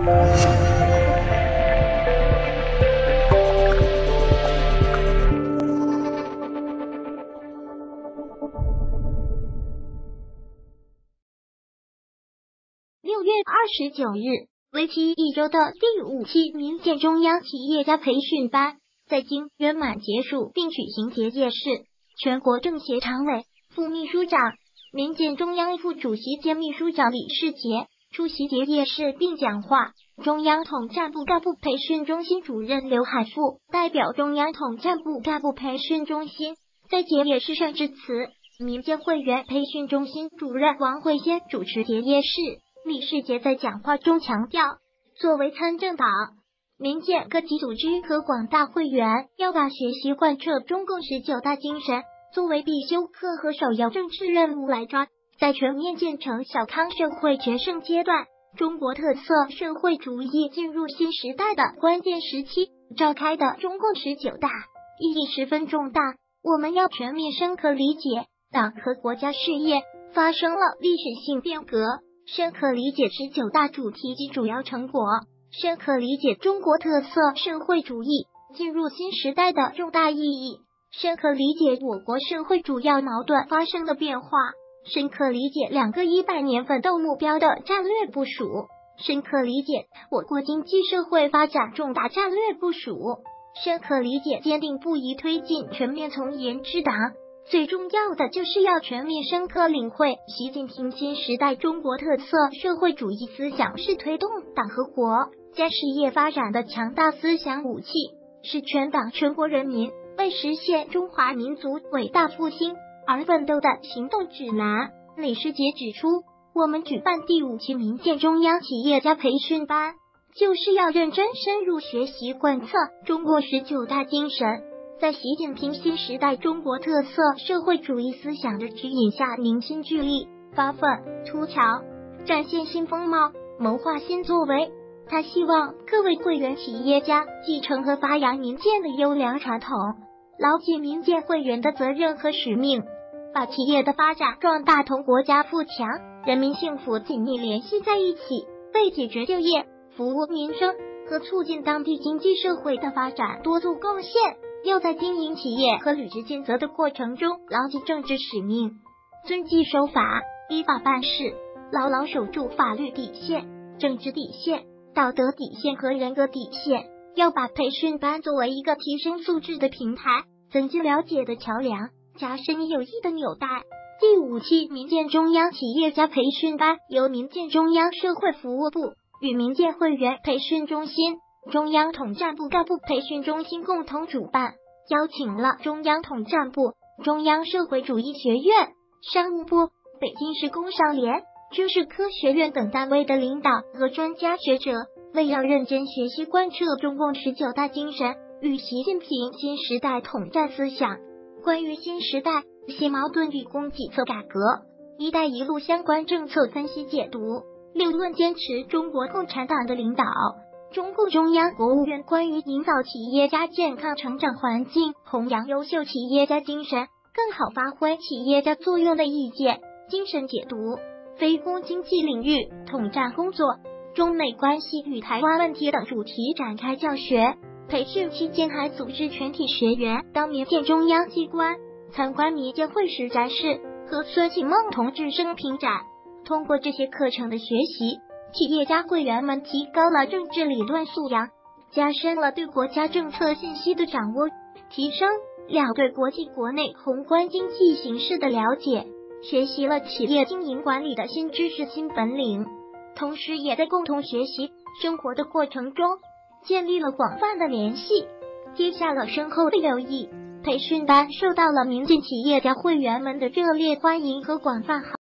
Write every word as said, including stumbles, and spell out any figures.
六月二十九日，为期一周的第五期民建中央企业家培训班在京圆满结束，并举行结业式。全国政协常委、副秘书长、民建中央副主席兼秘书长李世杰出席结业式并讲话。中央统战部干部培训中心主任刘海富代表中央统战部干部培训中心在结业式上致辞。民建会员培训中心主任王慧仙主持结业式。李世杰在讲话中强调，作为参政党，民建各级组织和广大会员要把学习贯彻中共十九大精神作为必修课和首要政治任务来抓，在全面建成小康社会决胜阶段，中国特色社会主义进入新时代的关键时期，召开的中共十九大意义十分重大。我们要全面深刻理解党和国家事业发生了历史性变革，深刻理解十九大主题及主要成果，深刻理解中国特色社会主义进入新时代的重大意义，深刻理解我国社会主要矛盾发生的变化，深刻理解两个一百年奋斗目标的战略部署，深刻理解我国经济社会发展重大战略部署，深刻理解坚定不移推进全面从严治党。最重要的就是要全面深刻领会习近平新时代中国特色社会主义思想是推动党和国家事业发展的强大思想武器，是全党全国人民为实现中华民族伟大复兴而奋斗的行动指南。李世杰指出，我们举办第五期民建中央企业家培训班，就是要认真深入学习贯彻中国十九大精神，在习近平新时代中国特色社会主义思想的指引下凝心聚力，发奋图强，展现新风貌，谋划新作为。他希望各位会员企业家继承和发扬民建的优良传统，牢记民建会员的责任和使命，把企业的发展壮大同国家富强、人民幸福紧密联系在一起，为解决就业、服务民生和促进当地经济社会的发展多做贡献。要在经营企业和履职尽责的过程中牢记政治使命，遵纪守法，依法办事，牢牢守住法律底线、政治底线、道德底线和人格底线。要把培训班作为一个提升素质的平台，增进了解的桥梁，加深友谊的纽带。第五期民建中央企业家培训班由民建中央社会服务部与民建会员培训中心、中央统战部干部培训中心共同主办，邀请了中央统战部、中央社会主义学院、商务部、北京市工商联、知识科学院等单位的领导和专家学者，为要认真学习贯彻中共十九大精神与习近平新时代统战思想，关于新时代新矛盾与供给侧改革、一带一路相关政策分析解读。六论坚持中国共产党的领导。中共中央、国务院关于营造企业家健康成长环境、弘扬优秀企业家精神、更好发挥企业家作用的意见精神解读。非公经济领域统战工作、中美关系与台湾问题等主题展开教学。培训期间还组织全体学员到民建中央机关参观民建会实展示和孙启孟同志生平展。通过这些课程的学习，企业家会员们提高了政治理论素养，加深了对国家政策信息的掌握，提升了对国际国内宏观经济形势的了解，学习了企业经营管理的新知识新本领，同时也在共同学习生活的过程中建立了广泛的联系，结下了深厚的友谊。培训班受到了民建企业家会员们的热烈欢迎和广泛好